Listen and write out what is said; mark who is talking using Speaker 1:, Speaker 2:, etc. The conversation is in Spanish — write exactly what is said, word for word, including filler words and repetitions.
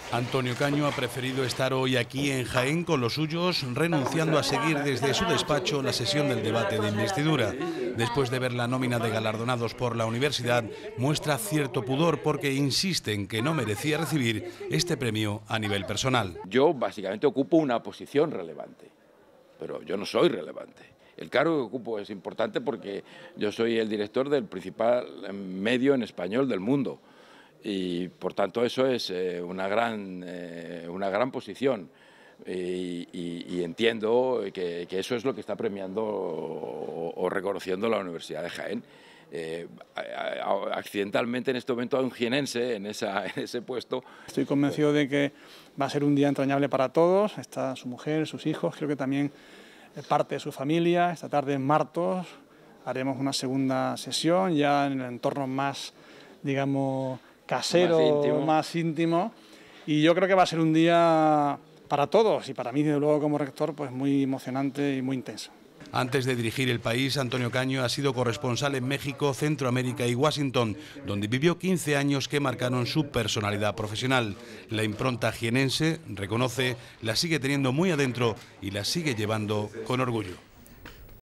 Speaker 1: Antonio Caño ha preferido estar hoy aquí en Jaén con los suyos, renunciando a seguir desde su despacho la sesión del debate de investidura. Después de ver la nómina de galardonados por la universidad, muestra cierto pudor porque insiste en que no merecía recibir este premio a nivel personal.
Speaker 2: Yo básicamente ocupo una posición relevante, pero yo no soy relevante. El cargo que ocupo es importante porque yo soy el director del principal medio en español del mundo. Y por tanto eso es eh, una, gran, eh, una gran posición y, y, y entiendo que, que eso es lo que está premiando o, o reconociendo la Universidad de Jaén. Eh, accidentalmente en este momento hay un jienense en, esa, en ese puesto.
Speaker 3: Estoy convencido de que va a ser un día entrañable para todos. Está su mujer, sus hijos, creo que también parte de su familia. Esta tarde en Martos haremos una segunda sesión ya en el entorno más, digamos, casero, más íntimo. más íntimo, y yo creo que va a ser un día para todos y para mí, desde luego, como rector, pues muy emocionante y muy intenso.
Speaker 1: Antes de dirigir el país, Antonio Caño ha sido corresponsal en México, Centroamérica y Washington, donde vivió quince años que marcaron su personalidad profesional. La impronta jienense, reconoce, la sigue teniendo muy adentro y la sigue llevando con orgullo.